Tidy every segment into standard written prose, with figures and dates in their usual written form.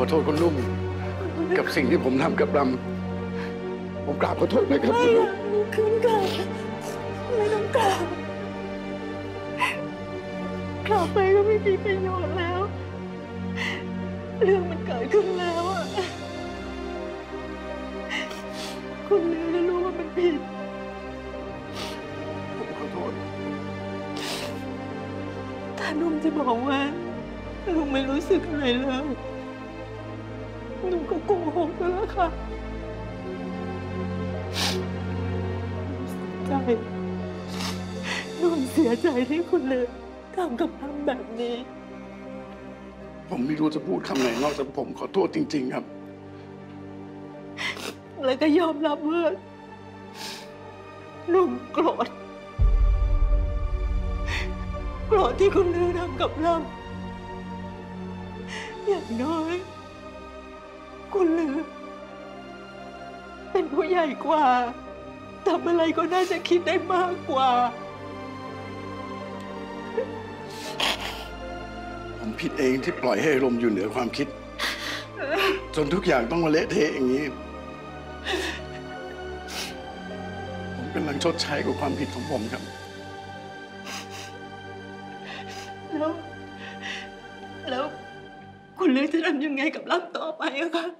อโทษคุณนุ่มกับสิ่งที่ผมทำกับรำผมกราบขอโทษนะครับคุณนุ่มขึ้นค่ะไม่ต้องกราบกราบไปก็ไม่มีประโยชน์แล้วเรื่องมันเกิดขึ้นแล้วอะคุณลือก็รู้ว่ามันผิดผมขอโทษถ้านุ่มจะบอกว่าลุงไม่รู้สึกอะไรเลยลุงก็โกหกไปแล้วค่ะใจนุ่มเสียใจที่คุณลือทำกับทำแบบนี้ผมไม่รู้จะพูดคำไหนนอกจากผมขอโทษจริงๆครับแล้วก็ยอมรับว่าลุงโกรธที่คุณลือทำกับเราอย่างน้อยคุณลือเป็นผู้ใหญ่กว่าทำอะไรก็น่าจะคิดได้มากกว่าผมผิดเองที่ปล่อยให้อารมณ์อยู่เหนือความคิดจนทุกอย่างต้องมาเละเทะอย่างนี้ผมกำลังชดใช้กับความผิดของผมครับแล้วคุณลือจะทำยังไงกับร่ำต่อไปอะคะ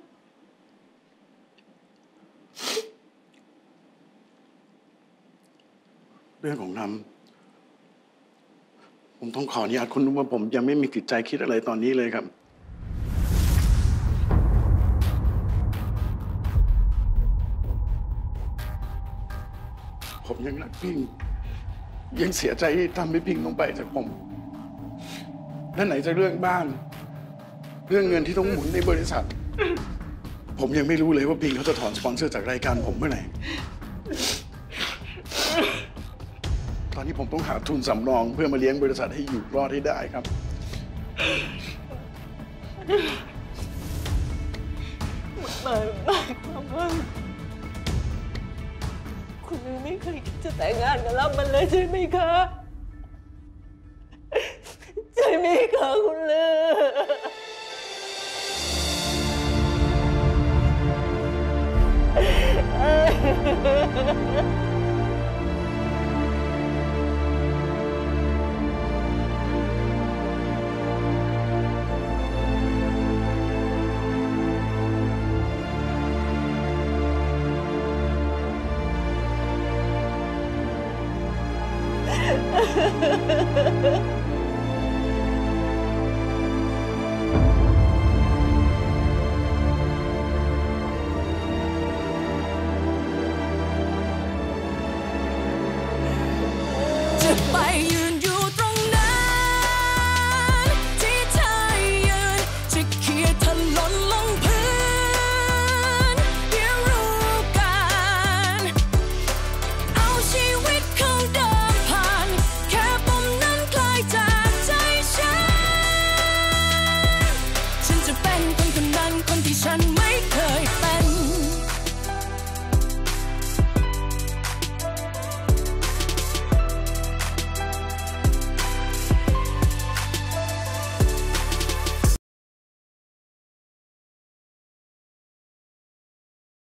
เรื่องของน้ำผมต้องขออนุญาตคุณนุ่มว่าผมยังไม่มีจิตใจคิดอะไรตอนนี้เลยครับผมยังรักพิงยังเสียใจที่ทำให้พิงต้องไปจากผมและไหนจะเรื่องบ้านเรื่องเงินที่ต้องหมุนในบริษัทผมยังไม่รู้เลยว่าพิงเขาจะถอนสปอนเซอร์จากรายการผมเมื่อไหร่ตอนนี้ผมต้องหาทุนสำรองเพื่อมาเลี้ยงบริษัทให้อยู่รอดให้ได้ครับหมายความว่าคุณลือไม่เคยคิดจะแต่งงานกับเรามันเลยใช่ไหมคะใช่ไหมคะคุณลือ